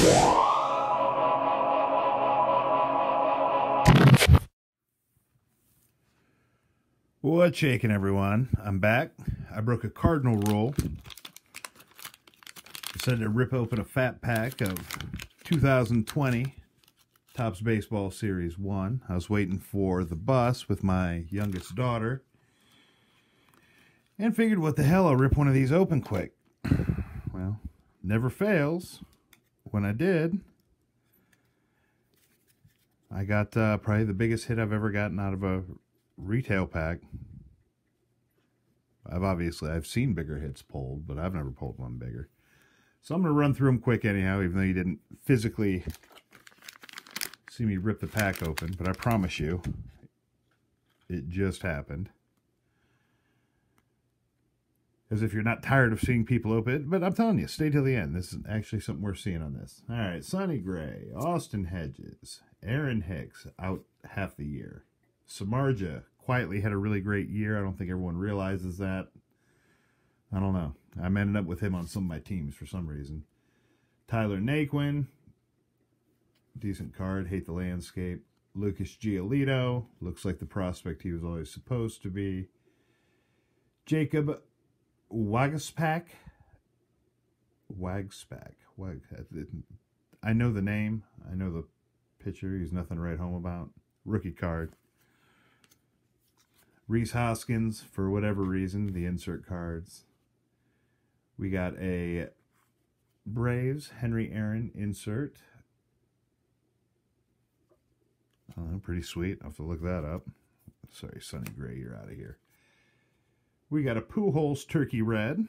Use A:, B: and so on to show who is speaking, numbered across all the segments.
A: What's shaking, everyone? I'm back. I broke a cardinal rule. Decided to rip open a fat pack of 2020 Topps Baseball Series 1. I was waiting for the bus with my youngest daughter and figured, what the hell, I'll rip one of these open quick. Well, never fails. When I did, I got probably the biggest hit I've ever gotten out of a retail pack. I've seen bigger hits pulled, but I've never pulled one bigger. So I'm going to run through them quick anyhow, even though you didn't physically see me rip the pack open. But I promise you, it just happened. As if you're not tired of seeing people open it. But I'm telling you, stay till the end. This is actually something worth seeing on this. All right, Sonny Gray, Austin Hedges, Aaron Hicks, out half the year. Samardzija quietly had a really great year. I don't think everyone realizes that. I don't know. I'm ended up with him on some of my teams for some reason. Tyler Naquin, decent card. Hate the landscape. Lucas Giolito, looks like the prospect he was always supposed to be. Jacob Waguespack. I know the name. I know the pitcher. He's nothing to write home about. Rookie card. Rhys Hoskins, for whatever reason, the insert cards. We got a Braves, Henry Aaron insert. Pretty sweet. I'll have to look that up. Sorry, Sonny Gray, you're out of here. We got a Pujols Turkey Red.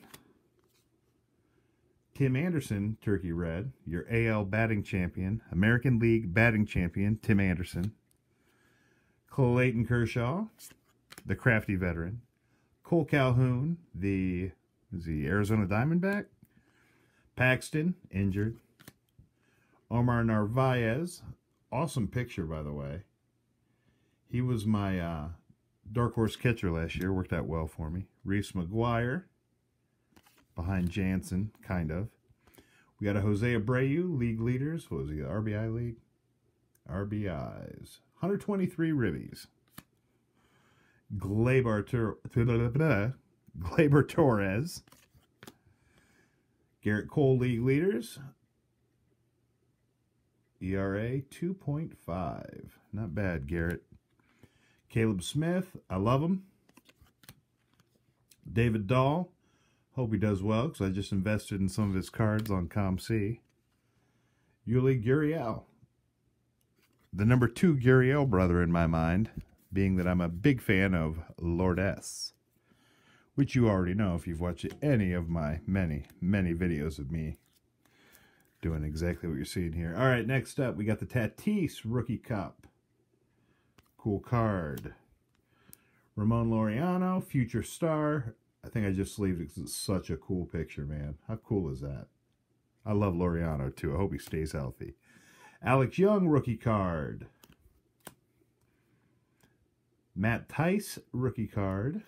A: Tim Anderson Turkey Red. Your AL batting champion. American League batting champion, Tim Anderson. Clayton Kershaw, the crafty veteran. Cole Calhoun, the Arizona Diamondback. Paxton, injured. Omar Narvaez, awesome picture, by the way. He was my dark horse catcher last year. Worked out well for me. Reese McGuire, behind Jansen, kind of. We got a Jose Abreu, league leaders. What was he, RBI league? RBIs. 123 ribbies. Gleyber Torres. Garrett Cole, league leaders. ERA 2.5. Not bad, Garrett. Caleb Smith, I love him. David Dahl, hope he does well because I just invested in some of his cards on ComC. Yuli Gurriel. The number 2 Gurriel brother in my mind, being that I'm a big fan of Lourdes, which you already know if you've watched any of my many, many videos of me doing exactly what you're seeing here. All right, next up, we got the Tatis Rookie Cup. Cool card. Ramon Laureano, future star. I think I just sleeved it because it's such a cool picture, man. How cool is that? I love Laureano, too. I hope he stays healthy. Alex Young, rookie card. Matt Tice, rookie card.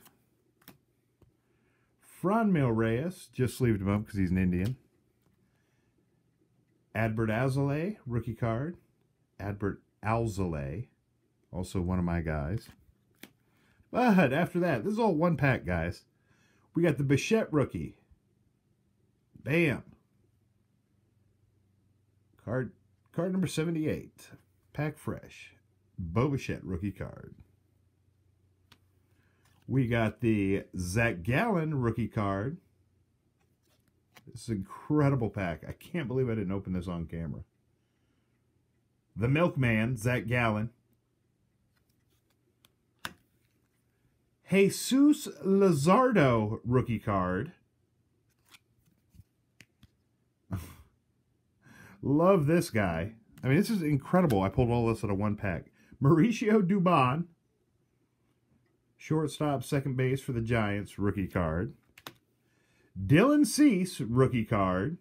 A: Franmil Reyes, just sleeved him up because he's an Indian. Adbert Alzolay, rookie card. Adbert Alzolay, also one of my guys. But after that, this is all one pack, guys. We got the Bichette rookie. Bam. Card number 78. Pack fresh. Bo Bichette rookie card. We got the Zach Gallen rookie card. This is an incredible pack. I can't believe I didn't open this on camera. The Milkman, Zach Gallen. Jesus Luzardo rookie card. Love this guy. I mean, this is incredible. I pulled all this out of one pack. Mauricio Dubon. Shortstop, second base for the Giants, rookie card. Dylan Cease, rookie card.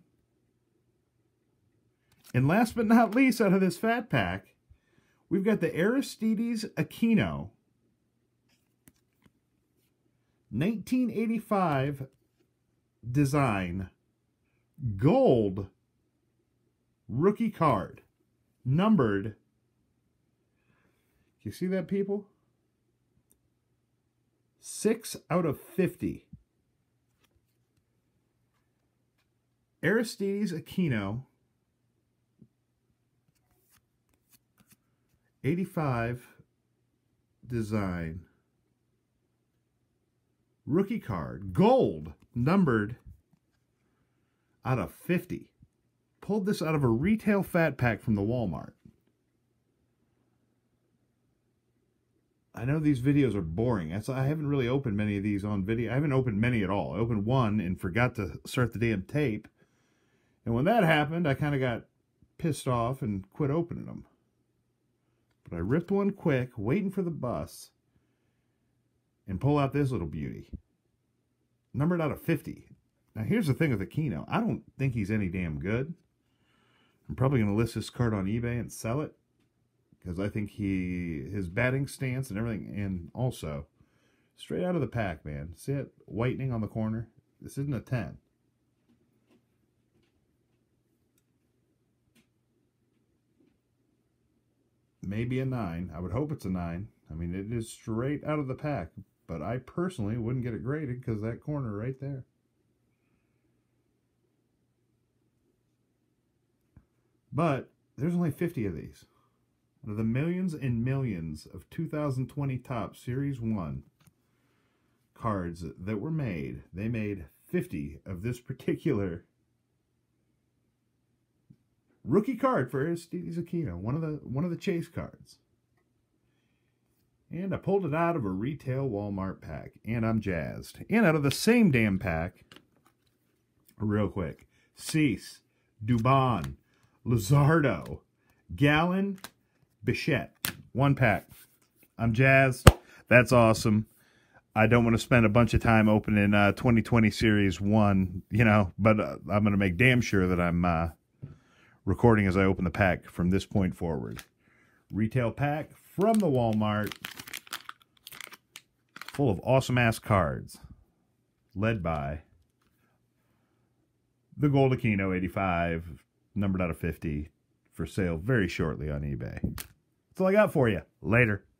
A: And last but not least, out of this fat pack, we've got the Aristides Aquino 1985 design gold rookie card. Numbered. You see that, people? 6 out of 50. Aristides Aquino. 85 design. Rookie card. Gold. Numbered out of 50. Pulled this out of a retail fat pack from the Walmart. I know these videos are boring. I haven't really opened many of these on video. I haven't opened many at all. I opened one and forgot to start the damn tape. And when that happened, I kind of got pissed off and quit opening them. But I ripped one quick, waiting for the bus, and pull out this little beauty. Numbered out of 50. Now here's the thing with Aquino. I don't think he's any damn good. I'm probably going to list this card on eBay and sell it, because I think his batting stance and everything, and also straight out of the pack, man. See it? Whitening on the corner. This isn't a 10. Maybe a 9. I would hope it's a 9. I mean, it is straight out of the pack, but I personally wouldn't get it graded because that corner right there. But there's only 50 of these. Out of the millions and millions of 2020 Topps Series 1 cards that were made, they made 50 of this particular rookie card for Aristides Aquino, one of the chase cards. And I pulled it out of a retail Walmart pack, and I'm jazzed. And out of the same damn pack, real quick, Cease, Dubon, Luzardo, Gallen, Bichette. One pack. I'm jazzed. That's awesome. I don't want to spend a bunch of time opening 2020 Series 1, you know, but I'm going to make damn sure that I'm recording as I open the pack from this point forward. Retail pack from the Walmart, full of awesome-ass cards, led by the Gold Aquino 85, numbered out of 50, for sale very shortly on eBay. That's all I got for you. Later.